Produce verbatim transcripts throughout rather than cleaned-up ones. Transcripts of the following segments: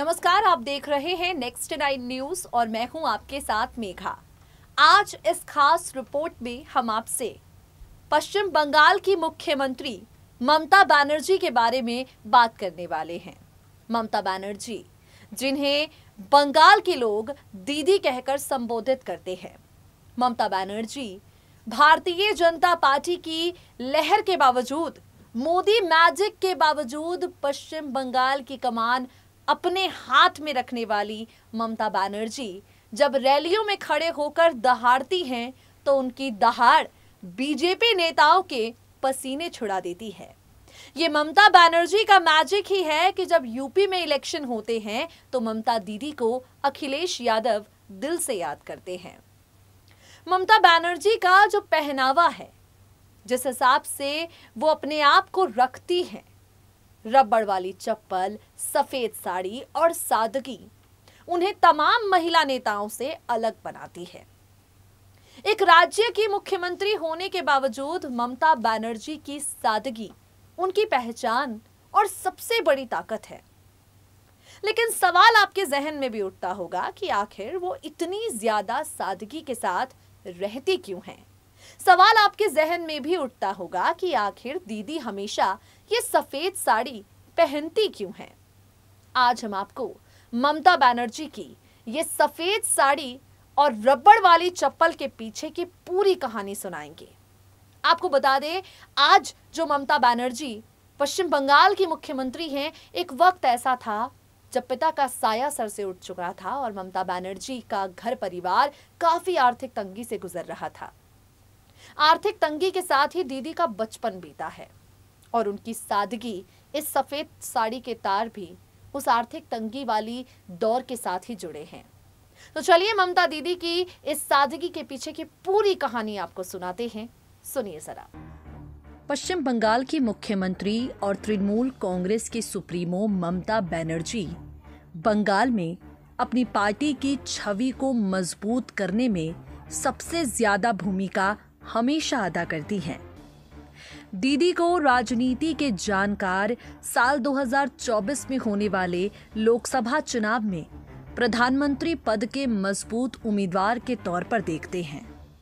नमस्कार, आप देख रहे हैं नेक्स्ट नाइन न्यूज और मैं हूं आपके साथ मेघा। आज इस खास रिपोर्ट में हम आपसे पश्चिम बंगाल की मुख्यमंत्री ममता बनर्जी के बारे में बात करने वाले हैं। ममता बनर्जी, जिन्हें बंगाल के लोग दीदी कहकर संबोधित करते हैं। ममता बनर्जी भारतीय जनता पार्टी की लहर के बावजूद, मोदी मैजिक के बावजूद पश्चिम बंगाल की कमान अपने हाथ में रखने वाली ममता बनर्जी जब रैलियों में खड़े होकर दहाड़ती हैं तो उनकी दहाड़ बीजेपी नेताओं के पसीने छुड़ा देती है। ये ममता बनर्जी का मैजिक ही है कि जब यूपी में इलेक्शन होते हैं तो ममता दीदी को अखिलेश यादव दिल से याद करते हैं। ममता बनर्जी का जो पहनावा है, जिस हिसाब से वो अपने आप को रखती हैं, रबड़ वाली चप्पल, सफेद साड़ी और सादगी उन्हें तमाम महिला नेताओं से अलग बनाती है। एक राज्य की मुख्यमंत्री होने के बावजूद ममता बनर्जी की सादगी उनकी पहचान और सबसे बड़ी ताकत है। लेकिन सवाल आपके जहन में भी उठता होगा कि आखिर वो इतनी ज्यादा सादगी के साथ रहती क्यों हैं? सवाल आपके जहन में भी उठता होगा कि आखिर दीदी हमेशा ये सफेद साड़ी पहनती क्यों हैं? आज हम आपको ममता बनर्जी की ये सफेद साड़ी और रबड़ वाली चप्पल के पीछे की पूरी कहानी सुनाएंगे। आपको बता दें, आज जो ममता बनर्जी पश्चिम बंगाल की मुख्यमंत्री हैं, एक वक्त ऐसा था जब पिता का साया सर से उठ चुका था और ममता बनर्जी का घर परिवार काफी आर्थिक तंगी से गुजर रहा था। आर्थिक तंगी के साथ ही दीदी का बचपन बीता है और उनकी सादगी, इस सफेद साड़ी के तार भी उस आर्थिक तंगी वाली दौर के साथ ही जुड़े हैं। तो चलिए ममता दीदी की इस सादगी के पीछे की पूरी कहानी आपको सुनाते हैं, सुनिए जरा। पश्चिम बंगाल की मुख्यमंत्री और तृणमूल कांग्रेस की सुप्रीमो ममता बनर्जी बंगाल में अपनी पार्टी की छवि को मजबूत करने में सबसे ज्यादा भूमिका हमेशा अदा करती हैं। दीदी को राजनीति के जानकार साल दो हज़ार चौबीस में होने वाले लोकसभा चुनाव में प्रधानमंत्री पद के मजबूत उम्मीदवार के तौर पर देखते हैं।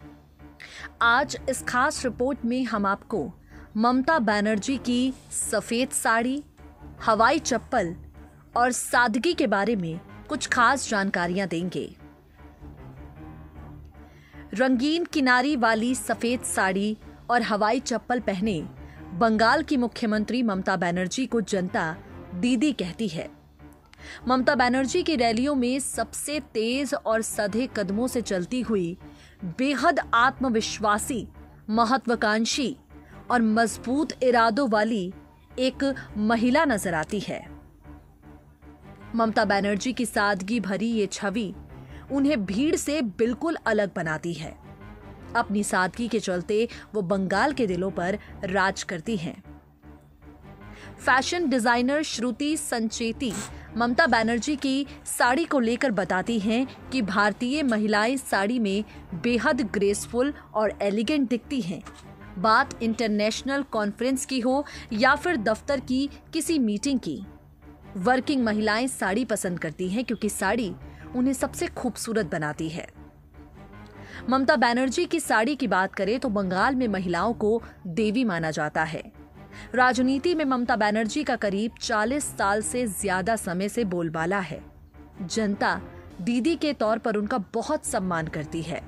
आज इस खास रिपोर्ट में हम आपको ममता बनर्जी की सफेद साड़ी, हवाई चप्पल और सादगी के बारे में कुछ खास जानकारियां देंगे। रंगीन किनारी वाली सफेद साड़ी और हवाई चप्पल पहने बंगाल की मुख्यमंत्री ममता बनर्जी को जनता दीदी कहती है। ममता बनर्जी की रैलियों में सबसे तेज और सधे कदमों से चलती हुई, बेहद आत्मविश्वासी, महत्वाकांक्षी और मजबूत इरादों वाली एक महिला नजर आती है। ममता बनर्जी की सादगी भरी ये छवि उन्हें भीड़ से बिल्कुल अलग बनाती है। अपनी सादगी के चलते वो बंगाल के दिलों पर राज करती हैं। फैशन डिजाइनर श्रुति संचेती ममता बनर्जी की साड़ी को लेकर बताती हैं कि भारतीय महिलाएं साड़ी में बेहद ग्रेसफुल और एलिगेंट दिखती हैं। बात इंटरनेशनल कॉन्फ्रेंस की हो या फिर दफ्तर की किसी मीटिंग की, वर्किंग महिलाएं साड़ी पसंद करती हैं क्योंकि साड़ी उन्हें सबसे खूबसूरत बनाती है। ममता बनर्जी की साड़ी की बात करें तो बंगाल में महिलाओं को देवी माना जाता है। राजनीति में ममता बनर्जी का करीब चालीस साल से ज्यादा समय से बोलबाला है। जनता दीदी के तौर पर उनका बहुत सम्मान करती है।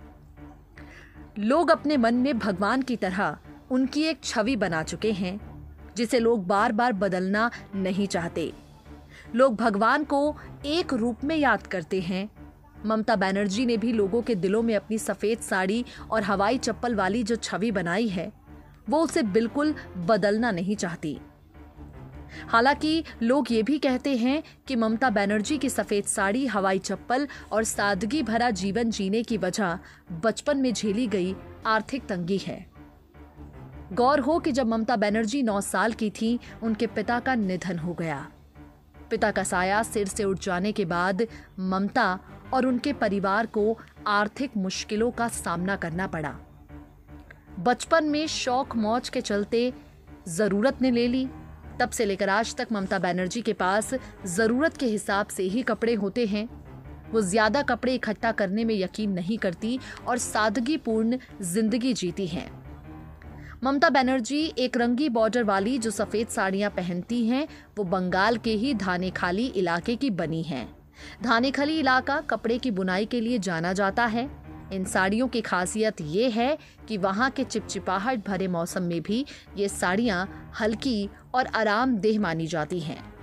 लोग अपने मन में भगवान की तरह उनकी एक छवि बना चुके हैं, जिसे लोग बार बार बदलना नहीं चाहते। लोग भगवान को एक रूप में याद करते हैं। ममता बनर्जी ने भी लोगों के दिलों में अपनी सफेद साड़ी और हवाई चप्पल वाली जो छवि बनाई है, वो उसे बिल्कुल बदलना नहीं चाहती। हालांकि लोग ये भी कहते हैं कि ममता बनर्जी की सफेद साड़ी, हवाई चप्पल और सादगी भरा जीवन जीने की वजह बचपन में झेली गई आर्थिक तंगी है। गौर हो कि जब ममता बनर्जी नौ साल की थी, उनके पिता का निधन हो गया। पिता का साया सिर से उठ जाने के बाद ममता और उनके परिवार को आर्थिक मुश्किलों का सामना करना पड़ा। बचपन में शौक मौज के चलते जरूरत ने ले ली तब से लेकर आज तक ममता बनर्जी के पास जरूरत के हिसाब से ही कपड़े होते हैं। वो ज्यादा कपड़े इकट्ठा करने में यकीन नहीं करती और सादगीपूर्ण जिंदगी जीती हैं। ममता बनर्जी एक रंगी बॉर्डर वाली जो सफेद साड़ियां पहनती हैं, वो बंगाल के ही धानेखाली इलाके की बनी हैं। धानेखाली इलाका कपड़े की बुनाई के लिए जाना जाता है। इन साड़ियों की खासियत ये है कि वहाँ के चिपचिपाहट भरे मौसम में भी ये साड़ियाँ हल्की और आरामदेह मानी जाती हैं।